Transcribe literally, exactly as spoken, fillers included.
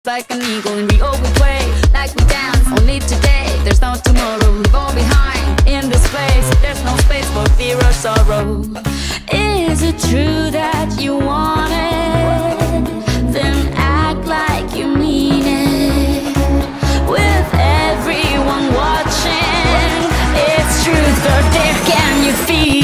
Like an eagle and we all we play, like we dance, only today. There's no tomorrow, leave all behind. In this place, there's no space for fear or sorrow. Is it true that you want it? Then act like you mean it. With everyone watching, it's truth or dare, can you feel